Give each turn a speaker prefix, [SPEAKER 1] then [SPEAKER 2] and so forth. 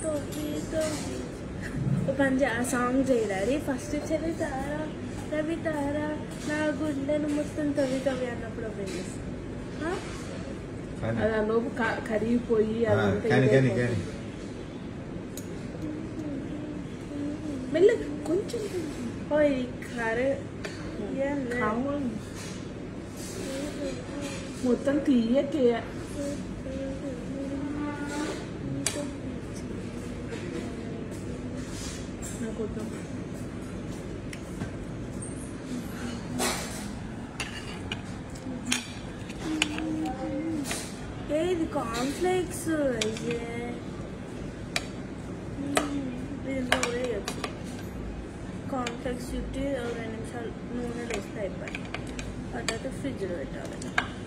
[SPEAKER 1] పంజా ఆ song చేయడాడి first చెవితారా రవితారా నా గుండెను మొత్తం తవి తవి అన్నప్పుడు ఓపెన్ చేస్తాను.
[SPEAKER 2] అది లోపు కరిగిపోయి
[SPEAKER 1] మెల్ల కొంచెం కరే
[SPEAKER 2] మొత్తం తీయకే నాకు
[SPEAKER 1] ఇది కార్న్ఫ్లేక్స్ అయితే దీంట్లో కూడా వేయచ్చు. కార్న్ఫ్లేక్స్ చుట్టి 2 నిమిషాలు నూనె వేస్తే అయిపోయి ఆ తర్వాత ఫ్రిడ్జ్లో పెట్టాలి.